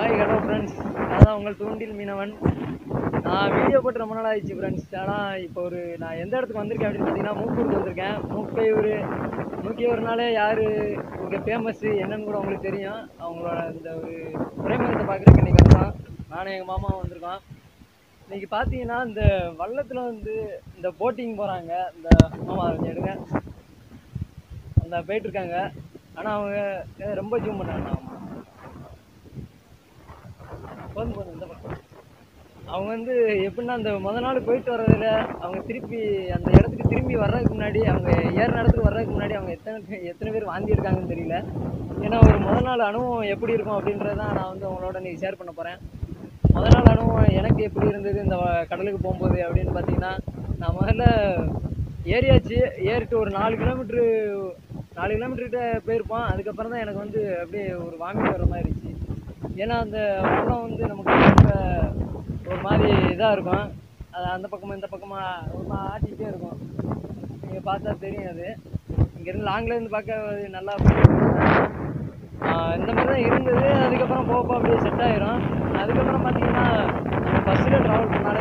Hi hello friends, அதான் உங்கள் தூண்டில் மீனவன். நான் வீடியோ போட்டு ரொம்ப நாள் ஆயிடுச்சு ஃப்ரெண்ட்ஸ். ஆனால் இப்போ நான் எந்த இடத்துக்கு வந்திருக்கேன் அப்படின்னு பார்த்தீங்கன்னா, மூக்கூருக்கு வந்திருக்கேன். மூக்கையூர்னாலே யார் இங்கே ஃபேமஸ்ஸு என்னன்னு கூட உங்களுக்கு தெரியும். அவங்களோட இந்த ஒரு துறைமுகத்தை பார்க்குறதுக்கு இன்றைக்கி வந்தோம். நானும் எங்கள் மாமாவும் வந்திருக்கோம். இன்றைக்கி பார்த்தீங்கன்னா இந்த வள்ளத்தில் இந்த போட்டிங் போகிறாங்க. இந்த மாமா எடுங்க அந்த போயிட்டுருக்காங்க. ஆனால் அவங்க ரொம்ப ஜூம் பண்ணாங்க. போதும் இந்த பக்கம் அவங்க எப்படின்னா அந்த நாள் போயிட்டு வர்றதில் அவங்க திருப்பி அந்த இடத்துக்கு திரும்பி வர்றதுக்கு முன்னாடி, அவங்க ஏறின இடத்துக்கு வர்றதுக்கு முன்னாடி அவங்க எத்தனை பேர் வாந்தி இருக்காங்கன்னு தெரியல. ஏன்னா ஒரு நாள் அனுபவம் எப்படி இருக்கும் அப்படின்றதான் நான் உங்களோட இன்றைக்கி ஷேர் பண்ண போகிறேன். நாள் அனுபவம் எனக்கு எப்படி இருந்தது இந்த கடலுக்கு போகும்போது அப்படின்னு பார்த்தீங்கன்னா, நான் முதல்ல ஏறிட்டு ஒரு 4 கிலோமீட்டர்கிட்ட போயிருப்போம். அதுக்கப்புறம் தான் எனக்கு அப்படியே ஒரு வாமிட் வர மாதிரி இருந்துச்சு. ஏன்னா அந்த வள்ளம் நமக்கு ரொம்ப ஒரு மாதிரி இதாக இருக்கும். அது அந்த பக்கமாக இந்த பக்கமாக ஒரு மாதிரி ஆட்டிக்கிட்டே இருக்கும். நீங்கள் பார்த்தா தெரியும். அது இங்கேருந்து லாங்லேருந்து பார்க்க நல்லா இந்த மாதிரி தான் இருந்தது. அதுக்கப்புறம் போக அப்படியே செட் ஆகிரும். அதுக்கப்புறம் பார்த்தீங்கன்னா நம்ம பஸ்ஸில் ட்ராவல் பண்ணாலே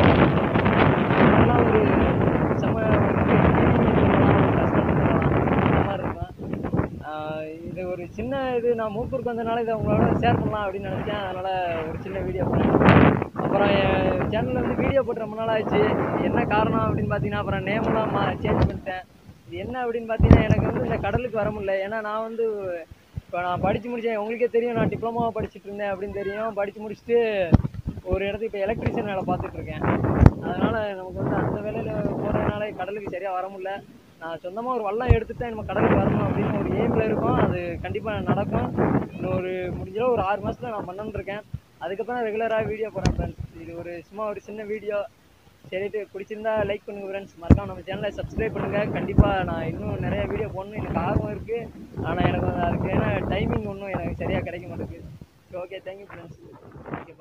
ஒரு செம்ம கஷ்டம் அந்த மாதிரி இருக்கும். இது ஒரு சின்ன நான் மூக்கூருக்கு வந்ததுனால இதை உங்களோட ஷேர் பண்ணலாம் அப்படின்னு நினச்சேன். அதனால் ஒரு சின்ன வீடியோ பண்ணேன். அப்புறம் என் சேனலில் வீடியோ போட்டு ரொம்ப நாள் ஆச்சு. என்ன காரணம் அப்படின்னு பார்த்தீங்கன்னா, அப்புறம் நேம்லாம் சேஞ்ச் பண்ணிட்டேன். இது என்ன அப்படின்னு பார்த்தீங்கன்னா, எனக்கு இந்த கடலுக்கு வர முடியல. ஏன்னா நான் இப்போ நான் படித்து முடித்தேன். உங்களுக்கே தெரியும், நான் டிப்ளமோவாக படிச்சுட்டு இருந்தேன் அப்படின்னு தெரியும். படித்து முடிச்சுட்டு ஒரு இடத்துக்கு இப்போ எலக்ட்ரிஷியன் வேலை பார்த்துட்ருக்கேன். அதனால் நமக்கு அந்த வேலையில் போகிறதுனால கடலுக்கு சரியாக வர முடியல. நான் சொந்தமாக ஒரு வல்லம் எடுத்துகிட்டு நம்ம கடலுக்கு வரணும் அப்படின்னு ஒரு எய்மில் இருக்கும். அது கண்டிப்பாக நடக்கும். இன்னும் முடிஞ்சளவு ஒரு 6 மாதத்தில் நான் பண்ணணுன்னு இருக்கேன். அதுக்கப்புறம் ரெகுலராக வீடியோ போடுறேன் ஃப்ரெண்ட்ஸ். இது சும்மா ஒரு சின்ன வீடியோ. சரிட்டு பிடிச்சிருந்தா லைக் பண்ணுங்கள் ஃப்ரெண்ட்ஸ். மறக்காம நம்ம சேனலை சப்ஸ்கிரைப் பண்ணுங்கள். கண்டிப்பாக நான் இன்னும் நிறைய வீடியோ போடணும் எனக்கு ஆர்வம் இருக்குது. ஆனால் எனக்கு அதுக்கு ஏன்னா டைமிங் ஒன்றும் எனக்கு சரியாக கிடைக்க மாட்டேங்குது. Okay, thank you friends.